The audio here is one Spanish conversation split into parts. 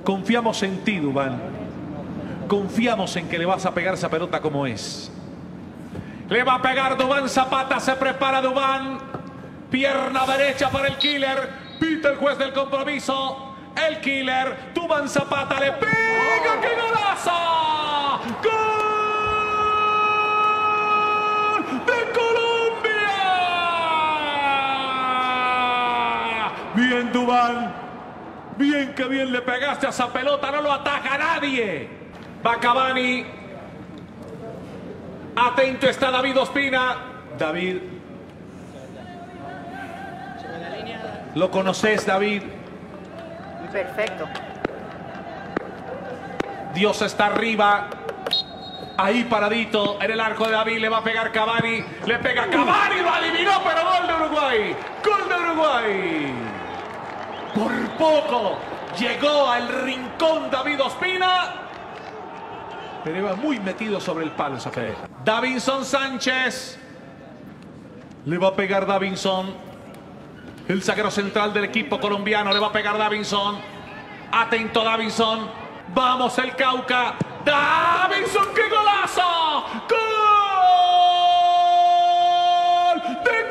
Confiamos en ti, Duván. Confiamos en que le vas a pegar esa pelota como es. Le va a pegar Duván Zapata. Se prepara Duván. Pierna derecha para el killer. Pita el juez del compromiso. El killer. Duván Zapata le pega. ¡Qué golazo! ¡Gol de Colombia! Bien, Duván. Bien, que bien le pegaste a esa pelota. No lo ataca nadie. Va Cavani. Atento está David Ospina. David. ¿Lo conoces, David? Perfecto. Dios está arriba. Ahí paradito en el arco de David. Le va a pegar Cavani. Le pega Cavani. Lo adivinó, pero gol de Uruguay. Gol de Uruguay. Por poco llegó al rincón David Ospina. Pero iba muy metido sobre el palo esa pelota. Davinson Sánchez. Le va a pegar Davinson. El zaguero central del equipo colombiano. Le va a pegar Davinson. Atento Davinson. Vamos el Cauca. Davinson, ¡qué golazo! ¡Gol de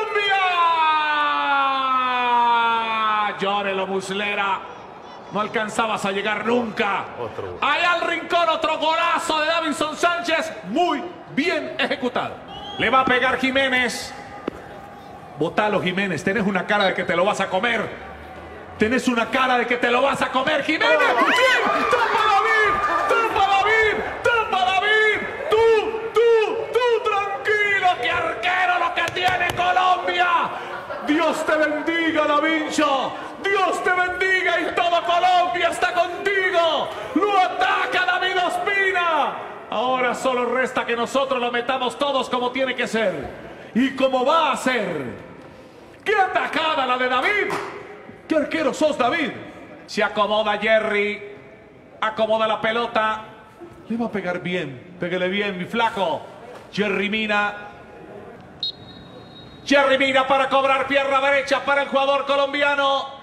Colombia! Llórelo, Muslera. No alcanzabas a llegar nunca. Ahí al rincón, otro golazo de Davinson Sánchez. Muy bien ejecutado. Le va a pegar Jiménez. Botalo, Jiménez. Tenés una cara de que te lo vas a comer. Tenés una cara de que te lo vas a comer, Jiménez. ¡Bien! ¡Tapa David! ¡Tapa David! ¡Tapa David! ¡Tú! ¡Tranquilo! ¡Qué arquero lo que tiene Colombia! Dios te bendiga, Davincho. Dios te bendiga y todo Colombia está contigo. Lo ataca David Ospina. Ahora solo resta que nosotros lo metamos todos como tiene que ser. Y como va a ser. ¡Qué atacada la de David! ¡Qué arquero sos, David! Se acomoda Jerry. Acomoda la pelota. Le va a pegar bien. Pégale bien, mi flaco. Jerry Mina. Jerry Mina para cobrar pierna derecha para el jugador colombiano.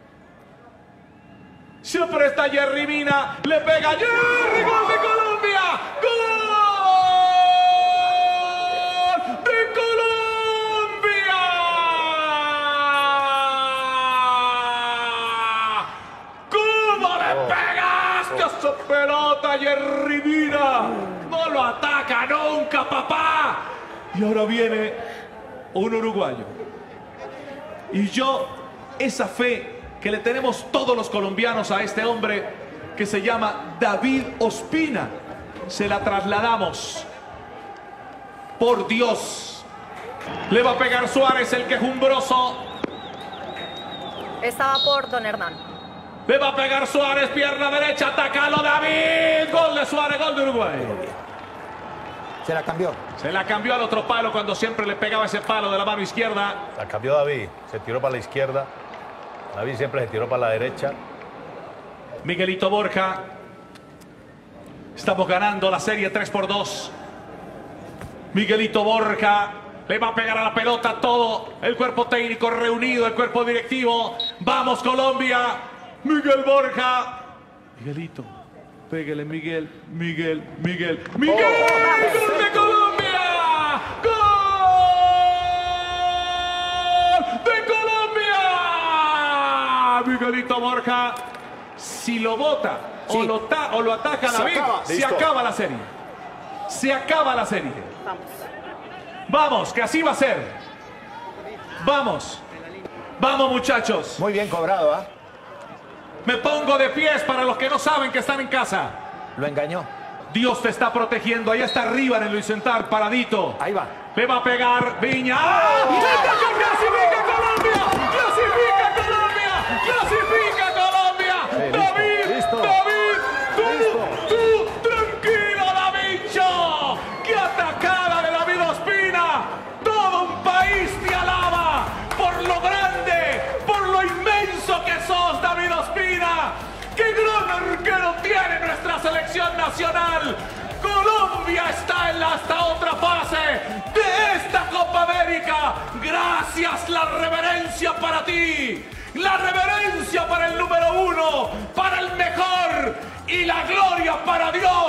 Siempre está Jerry Mina. Le pega Jerry. ¡Gol de Colombia! ¡Gol de Colombia! ¿Cómo le pegaste a esa pelota, Jerry Mina? No lo ataca nunca, papá. Y ahora viene un uruguayo. Y yo, esa fe que le tenemos todos los colombianos a este hombre que se llama David Ospina, se la trasladamos. Por Dios. Le va a pegar Suárez, el quejumbroso. Estaba por Don Hernán. Le va a pegar Suárez, pierna derecha, atacalo David. Gol de Suárez, gol de Uruguay. Se la cambió. Se la cambió al otro palo cuando siempre le pegaba ese palo de la mano izquierda. La cambió David, se tiró para la izquierda. David siempre se tiró para la derecha. Miguelito Borja. Estamos ganando la serie 3-2. Miguelito Borja le va a pegar a la pelota todo el cuerpo técnico reunido, el cuerpo directivo. ¡Vamos, Colombia! Miguel Borja. Miguelito. Pégale, Miguel. ¡Miguel! ¡Gol de Colombia! ¡Gol de Colombia! Miguelito Borja. Si lo bota o lo ataca David, se acaba la serie. Se acaba la serie. Vamos, que así va a ser. Vamos. Vamos, muchachos. Muy bien cobrado, ¿ah? Me pongo de pies para los que no saben que están en casa. Lo engañó. Dios te está protegiendo. Ahí está arriba en el Luis Central, paradito. Ahí va. Le va a pegar Viña. ¡Ah! ¡Clasifica Colombia! ¡Clasifica Colombia! ¡Clasifica Colombia! Sí, David, listo. David, Listo. tú, tranquilo, Davincho. ¡Qué atacada de David Ospina! Todo un país te alaba por lo grande, por lo inmenso que sos, David Ospina. ¡Qué gran arquero tiene nuestra selección nacional! Colombia está en la hasta otra fase de esta Copa América. Gracias, la reverencia para ti. La reverencia para el número 1, para el mejor. para Dios.